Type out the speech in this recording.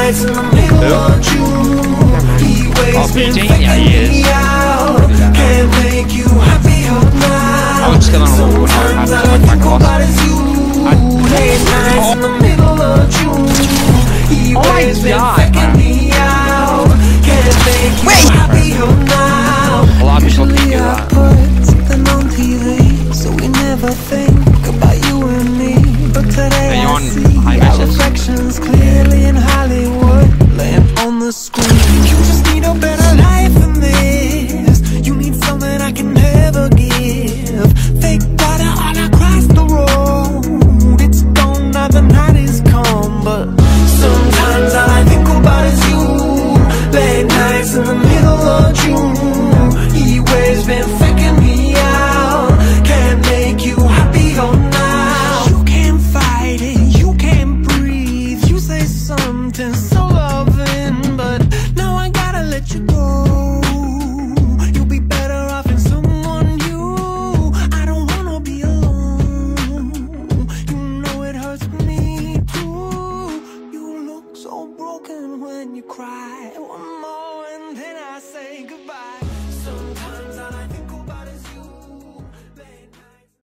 nights in the middle of June. He waits been faking me out. Can't make you happier now. Sometimes all I think about is you. Late nights in the middle of June. He waits been faking me out. Can't make you happier now. A lot of people think I put something on TV, so we never think about you and me. But today I see our reflections clearly in Hollywood, laying on the screen. You just need a better life than this. You need something I can never give. Fake water all across the road. It's gone now, the night is come, but sometimes all I think about is you. Late nights in the middle of June. He waves been faking me out. Can't make you happier now. You can't fight it, you can't breathe. You say something so loving, but now I gotta let you go. You'll be better off in someone new. I don't wanna be alone. You know it hurts me too. You look so broken when you cry.